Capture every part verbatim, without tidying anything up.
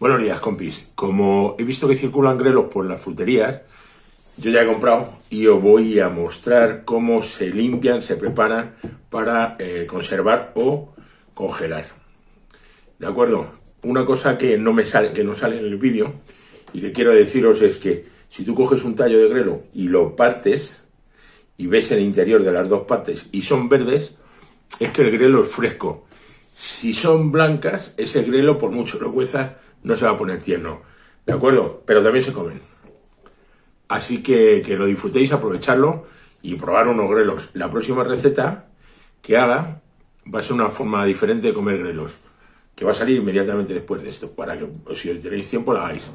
Buenos días, compis. Como he visto que circulan grelos por las fruterías, yo ya he comprado y os voy a mostrar cómo se limpian, se preparan para eh, conservar o congelar. ¿De acuerdo? Una cosa que no me sale, que no sale en el vídeo y que quiero deciros es que si tú coges un tallo de grelo y lo partes y ves el interior de las dos partes y son verdes, es que el grelo es fresco. Si son blancas, ese grelo, por mucho lo cuezas, no se va a poner tierno. ¿De acuerdo? Pero también se comen. Así que que lo disfrutéis, aprovecharlo y probar unos grelos. La próxima receta que haga va a ser una forma diferente de comer grelos, que va a salir inmediatamente después de esto, para que si tenéis tiempo la hagáis.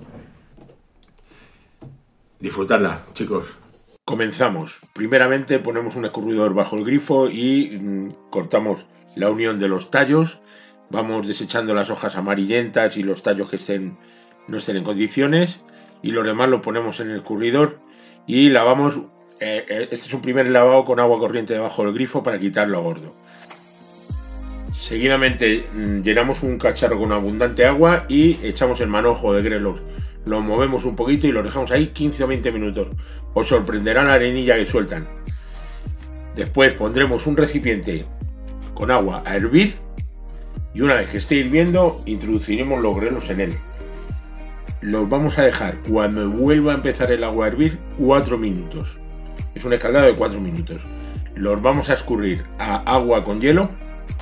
Disfrutadla, chicos. Comenzamos. Primeramente ponemos un escurridor bajo el grifo y mmm, cortamos la unión de los tallos. Vamos desechando las hojas amarillentas y los tallos que estén, no estén en condiciones, y lo demás lo ponemos en el escurridor y lavamos. Eh, este es un primer lavado con agua corriente debajo del grifo para quitar lo gordo. Seguidamente mmm, llenamos un cacharro con abundante agua y echamos el manojo de grelos. Lo movemos un poquito y lo dejamos ahí quince o veinte minutos. Os sorprenderá la arenilla que sueltan. Después pondremos un recipiente con agua a hervir y una vez que esté hirviendo introduciremos los grelos en él. Los vamos a dejar, cuando vuelva a empezar el agua a hervir, cuatro minutos. Es un escaldado de cuatro minutos. Los vamos a escurrir a agua con hielo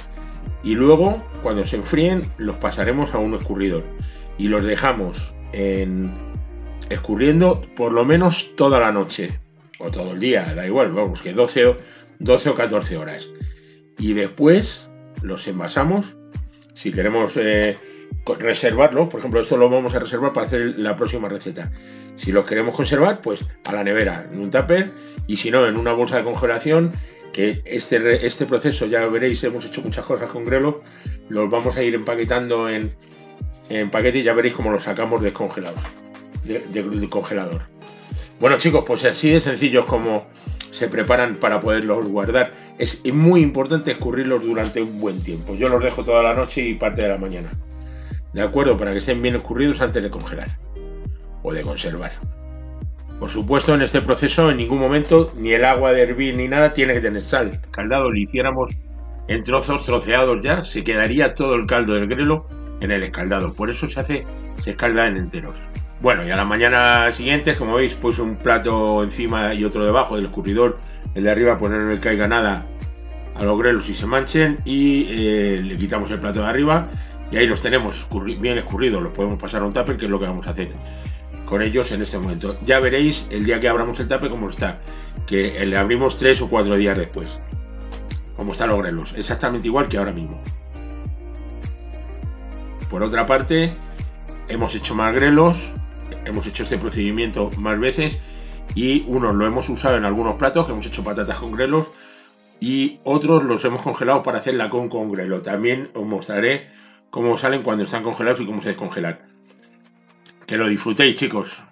y luego, cuando se enfríen, los pasaremos a un escurridor y los dejamos en escurriendo por lo menos toda la noche o todo el día, da igual, vamos, que doce o catorce horas, y después los envasamos. Si queremos eh, reservarlo, por ejemplo, esto lo vamos a reservar para hacer la próxima receta. Si los queremos conservar, pues a la nevera, en un tupper, y si no, en una bolsa de congelación, que este, este proceso ya veréis, hemos hecho muchas cosas con grelos, los vamos a ir empaquetando en en paquete y ya veréis cómo los sacamos descongelados de, de, de congelador. Bueno, chicos, pues así de sencillo es como se preparan para poderlos guardar. Es muy importante escurrirlos durante un buen tiempo. Yo los dejo toda la noche y parte de la mañana, de acuerdo, para que estén bien escurridos antes de congelar o de conservar. Por supuesto, en este proceso en ningún momento ni el agua de hervir ni nada tiene que tener sal. El caldado lo hiciéramos en trozos troceados, ya se quedaría todo el caldo del grelo en el escaldado, por eso se hace, se escalda en enteros. Bueno, y a la mañana siguiente, como veis, pues un plato encima y otro debajo del escurridor, el de arriba poner no le caiga nada a los grelos y se manchen, y eh, le quitamos el plato de arriba y ahí los tenemos escurri bien escurridos. Los podemos pasar a un tupper, que es lo que vamos a hacer con ellos en este momento. Ya veréis el día que abramos el tupper cómo está, que le abrimos tres o cuatro días después, cómo están los grelos, exactamente igual que ahora mismo. Por otra parte, hemos hecho más grelos, hemos hecho este procedimiento más veces, y unos lo hemos usado en algunos platos, que hemos hecho patatas con grelos, y otros los hemos congelado para hacer la con con grelo. También os mostraré cómo salen cuando están congelados y cómo se descongelan. Que lo disfrutéis, chicos.